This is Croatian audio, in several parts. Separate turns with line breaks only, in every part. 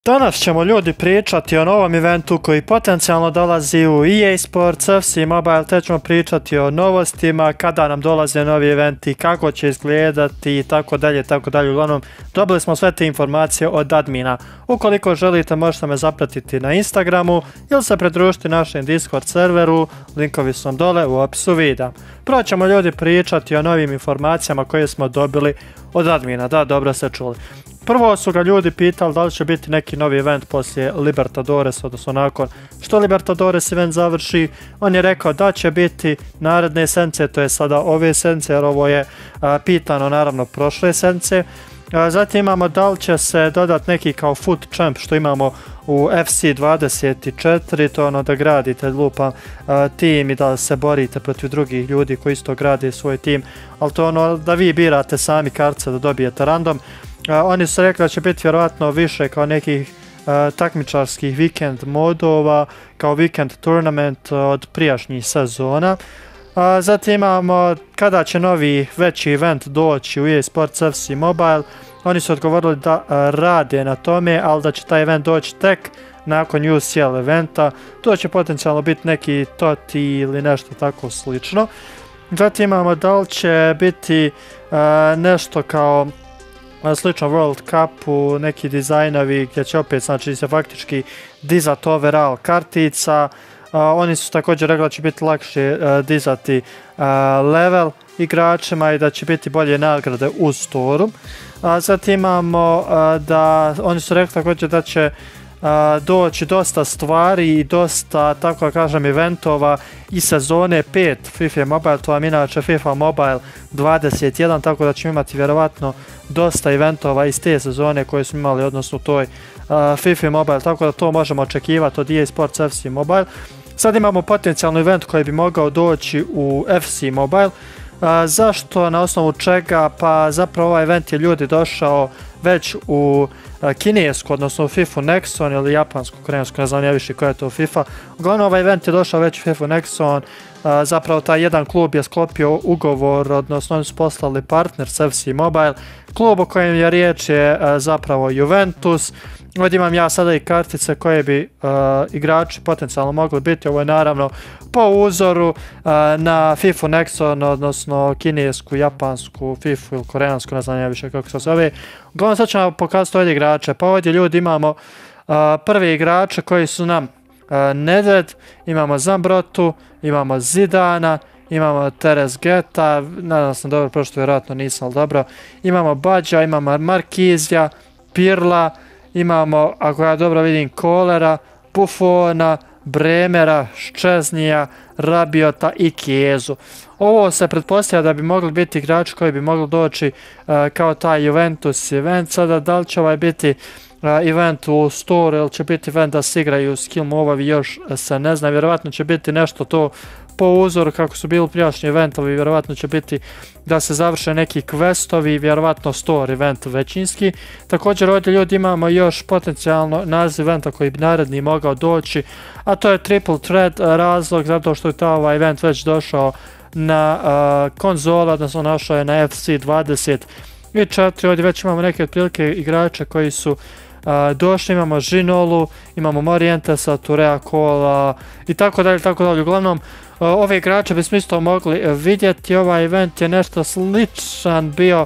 Danas ćemo ljudi pričati o novom eventu koji potencijalno dolazi u EA Sports, FC Mobile, te ćemo pričati o novostima, kada nam dolaze novi eventi, kako će izgledati i tako dalje, tako dalje. Uglavnom, dobili smo sve te informacije od admina. Ukoliko želite, možete me zapratiti na Instagramu ili se pridružiti našem Discord serveru, linkovi su vam dole u opisu videa. Prvo ćemo ljudi pričati o novim informacijama koje smo dobili od admina, da, dobro ste čuli. Prvo su ga ljudi pitali da li će biti neki novi event poslije Libertadores, odnosno nakon što Libertadores event završi. On je rekao da će biti naredne sedmice, to je sada ove sedmice, jer ovo je pitano naravno prošle sedmice. Zatim imamo da li će se dodati neki kao Foot Champ što imamo u FC 24, to je ono da gradite lupam tim i da se borite protiv drugih ljudi koji isto grade svoj tim, ali to ono da vi birate sami kartice da dobijete random. Oni su rekli da će biti vjerojatno više kao nekih takmičarskih vikend modova, kao weekend tournament od prijašnjih sezona. Zatim imamo kada će novi veći event doći u EA Sports FC Mobile. Oni su odgovorili da rade na tome, ali da će taj event doći tek nakon UCL eventa. To će potencijalno biti neki TOTI ili nešto tako slično. Zatim imamo da li će biti nešto kao slično World Cupu, neki dizajnovi gdje će opet znači se faktički dizati overall kartica. Oni su također rekli da će biti lakše dizati level igračima i da će biti bolje nagrade u storu. Zatim imamo da oni su rekli također da će doći dosta stvari i dosta, tako da kažem, eventova i sezone 5 FIFA Mobile, to vam inače FIFA Mobile 21, tako da ćemo imati vjerovatno dosta eventova iz te sezone koje smo imali, odnosno u toj FIFA Mobile, tako da to možemo očekivati od EA Sports FC Mobile. Sad imamo potencijalni event koji bi mogao doći u FC Mobile. Zašto, na osnovu čega? Pa zapravo ovaj event je ljudi došao već u kinesku, odnosno u FIFA Nexon ili japansku, korejsku, ne znam ja više koja je to FIFA. Uglavnom ovaj event je došao već u FIFA Nexon, zapravo taj jedan klub je sklopio ugovor, odnosno oni su poslali partner s FC Mobile. Klub o kojem je riječ je zapravo Juventus. Ovdje imam ja sada i kartice koje bi igrači potencijalno mogli biti. Ovo je naravno po uzoru na FIFA Nexon, odnosno kinesku, japansku, FIFA ili koreansku, ne znam ja više kako se zove. Uglavnom sad ću vam pokazati ovdje igrače. Pa ovdje ljudi imamo prvi igrače koji su nam Nedved, imamo Zambrotu, imamo Zidana, imamo Teresgeta, nadam se dobro, prošto vjerojatno nisam, ali dobro. Imamo Bađa, imamo Markizija, Pirla, imamo, ako ja dobro vidim, Kolera, Buffona, Bremera, Ščeznija, Rabiota i Kiezu. Ovo se pretpostavlja da bi mogli biti igrači koji bi mogli doći kao taj Juventus event. Sada da li će ovaj biti event u store ili će biti event da se igraju skill move-ovi, još se ne zna. Vjerovatno će biti nešto to po uzoru kako su bili prijašnji eventovi, vjerovatno će biti da se završe neki questovi, vjerovatno store event većinski. Također ovdje ljudi imamo još potencijalno naziv eventa koji bi naredni mogao doći, a to je Triple Threat, razlog zato što je ta ovaj event već došao na konzole, odnosno našao je na FC 24. Ovdje već imamo neke otprilike igrače koji su došli, imamo Žinolu, imamo Morientesa, Turea Kola i tako dalje, tako dalje. Uglavnom, ove igrače bismo isto mogli vidjeti. Ovaj event je nešto sličan bio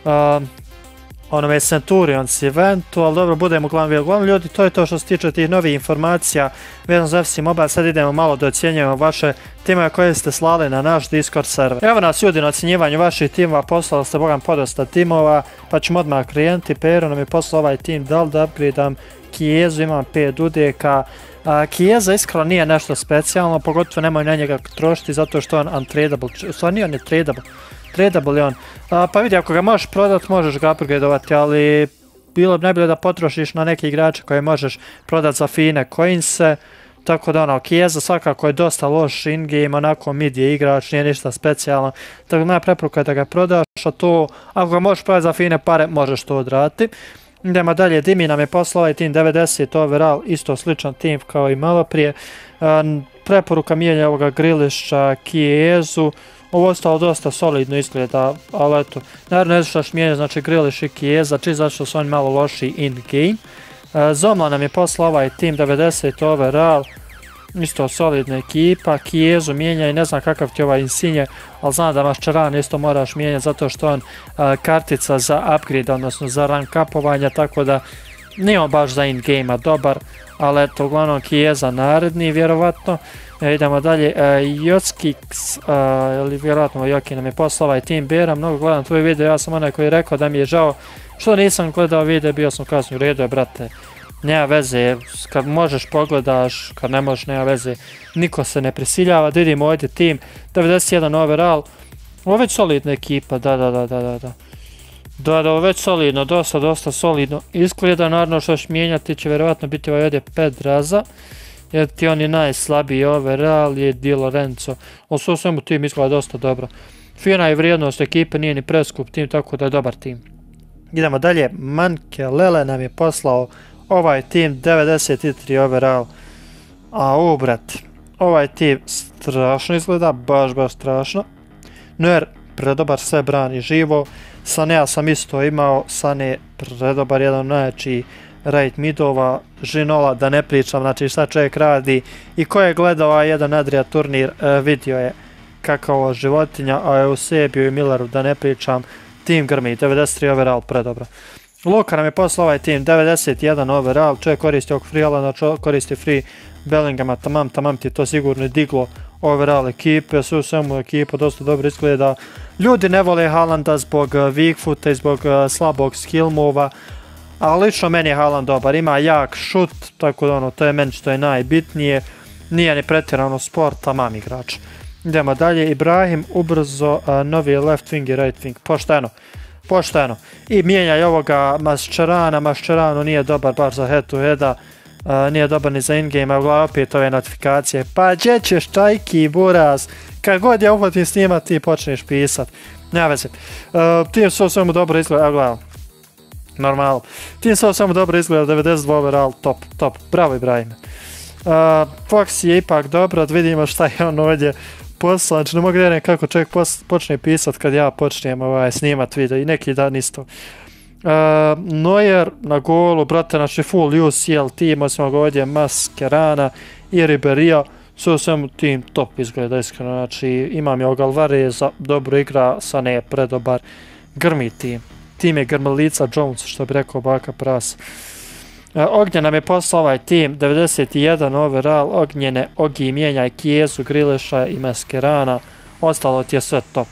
onome Centurions eventu, ali dobro, budemo uglavnom ljudi, to je to što se tiče tih novih informacija vezano za FC Mobile. Sad idemo malo da ocjenjujemo vaše timove koje ste slali na naš Discord server. Evo nas ljudi na ocjenjivanju vaših timova, poslali ste bogam podosta timova, pa ćemo odmah klijenti. Pero nam je poslao ovaj tim, da li da upgradam Kiezu, imam 5 Dudeka. Kijeza iskreno nije nešto specijalno, pogotovo nemoj na njega trošiti zato što on untradable, u stvari on je tradable je on. Pa vidi, ako ga možeš prodati, možeš ga upgradovati, ali bilo bi najbolje da potrošiš na neke igrače koje možeš prodati za fine coinse. Tako da ono, Kijeza svakako je dosta loš in-game, onako mid je igrač, nije ništa specijalno. Tako da moja preporuka je da ga prodaš, a to, ako ga možeš prodati za fine pare, možeš to odraditi. Idemo dalje, Dimi nam je poslao ovaj tim 90 overall, isto sličan tim kao i malo prije. Preporuka mijenja ovoga Griliša, Kijezu. Ovo ostalo dosta solidno izgleda, ali eto, naravno ne znaš mijenja, znači Griliš i Kijeza, či zašto su oni malo loši in-game. Zomla nam je poslao ovaj tim 90 overall, isto solidna ekipa. Chiesa mijenja i ne znam kakav ti ovaj Insigne, ali znam da Mascherano isto moraš mijenjati zato što on kartica za upgrade, odnosno za rank upovanja, tako da nije on baš za in-game-a dobar, ali eto, uglavnom Chiesa naredni, vjerovatno. Idemo dalje, Joskiks, ili vjerojatno Joki nam je poslao ovaj tim Bera, mnogo gledam tvoj video, ja sam onaj koji je rekao da mi je žao što nisam gledao video, bio sam kasnije u redu, brate. Nema veze, kad možeš pogledaš, kad ne možeš nema veze, niko se ne prisiljava. Da vidimo ovdje tim, 91 overall, ovo već solidna ekipa, da, već solidno, dosta solidno izgleda. Naravno što ćeš mijenjati će vjerovatno biti ovaj ovdje Pedraza, jer ti on je najslabiji overall, je Di Lorenzo, ali sve u svemu tim izgleda dosta dobro. Fina je vrijednost ekipe, nije ni preskup tim, tako da je dobar tim. Idemo dalje, Mankelele nam je poslao ovaj tim 93 overall, a brat, ovaj tim strašno izgleda, baš strašno. Neuer predobar, sve brani živo. Sanea sam isto imao, Sane predobar, jedan najjači right midova. Žinola da ne pričam, znači šta čovjek radi, i ko je gledao ovaj jedan Adria turnir vidio je kakva životinja, a Eusebiju i Milleru da ne pričam, tim grmi, 93 overall, predobro. Luka nam je poslao ovaj tim, 91 overall, čovjek koristi ovog free Alana, koristi free Bellingama, tamam ti je to sigurno diglo overall ekipe, sve u svemu ekipa dosta dobro izgleda. Ljudi ne vole Haalanda zbog weak foota i zbog slabog skill mova, ali lično meni je Haaland dobar, ima jak šut, tako da ono, to je meni što je najbitnije, nije ni pretjerano sport, tamam igrač. Idemo dalje, Ibrahim ubrzo, novi left wing i right wing, pošteno. I mijenjaj ovoga Mascherano nije dobar baš za head to heada, nije dobar ni za in-game, a uglavnom opet ove notifikacije. Pa gdje ćeš čajki, buraz, kad god ja uhvatim snimat ti počneš pisat. Nema veze. Tim sve u svemu dobro izgleda, gledam. Normalno. Tim sve u svemu dobro izgleda, 92 overall, top. Bravo Ibrahime. Fox je ipak dobro, da vidimo šta je on ovdje poslao, znači ne mogu vjerujem kako čovjek počne pisat kad ja počnem snimat video i neki dan isto. Neuer na golu, brate, znači full UCL tim, osim ga ovdje Mascherana i Riberyja, sve u svemu tim top izgleda iskreno, znači imam je Alvareza, dobro igra, Sané je predobar, grmi tim. Tim je grmelica Jones, što bi rekao baka Pras. Ognjen nam je poslao ovaj tim, 91 overall, Ognjene, Ogi mijenjaj Chiesu, Grealisha i Mascherana, ostalo ti je sve top,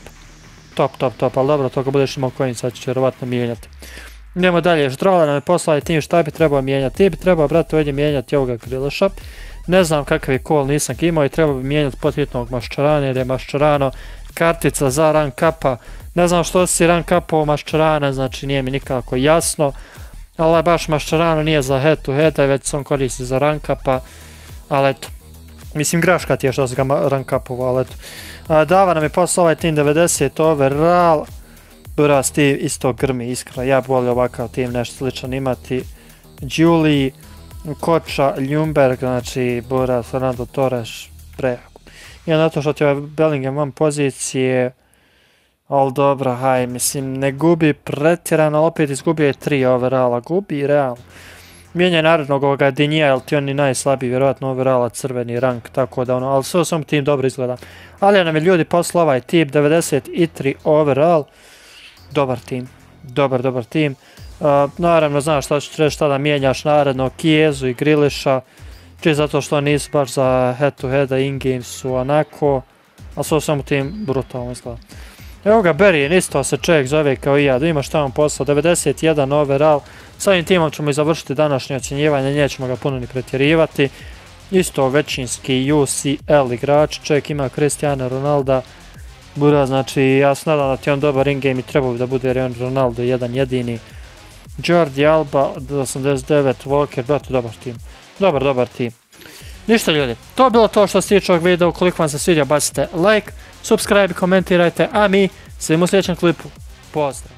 ali dobro, to ako budeš imao kojim sad ću vjerovatno mijenjati. Idemo dalje, Ždrola nam je poslao tim, šta bi trebao mijenjati, ti bi trebao, brate, ovdje mijenjati ovoga Grealisha, ne znam kakav je call, nisam imao i trebao bi mijenjati podhitnog Mascherana, jer je Mascherano kartica za rank upa, ne znam što si rank upao Mascherana, znači nije mi nikako jasno, ali baš Mascherano nije za head to head, već se on koristi za rank upa, ali eto, mislim graška ti je što se ga rank upovao, ali eto. Dava nam je poslao ovaj tim 90 overall, buraz ti isto grmi, iskreno, ja bi volio ovakav tim nešto sličan imati. Julie, Koča, Ljungberg, znači buraz, Fernando Torres, prejako. I na to što ti ovaj Bellingham van pozicije, ali dobro, haj, mislim, ne gubi pretjerano, ali opet izgubio je 3 overalla, gubi realno. Mijenjaj narednog ovoga Dinija, jer ti on je najslabiji, vjerojatno overalla, crveni rank, tako da ono, ali sve u svom tim dobro izgleda. Ali nam je ljudi poslao ovaj tip, 93 overall, dobar tim, dobar tim. Naravno, znaš šta ću reći, šta da mijenjaš naredno, Chiesu i Grealisha, čisto zato što nisu baš za head to heada, in-game su onako, ali sve u svom tim brutalno izgleda. Evo ga Berrien, isto se čovjek zove kao i ja, da ima šta vam poslao, 91 overall, s ovim timom ćemo i završiti današnje ocjenjivanje, nećemo ga puno ni pretjerivati. Isto većinski UCL igrač, čovjek ima Cristiano Ronalda, buraz, znači ja se nadam da ti on dobar in-game i trebao bi da bude jer je on Ronaldo jedan jedini. Jordi Alba, 89, Walker, brate, dobar tim. Ništa ljudi, to je bilo to što se tiče ovog videa, ukoliko vam se svidio bacite like, subscribe, komentirajte, a mi se vidimo u sljedećem klipu. Pozdrav!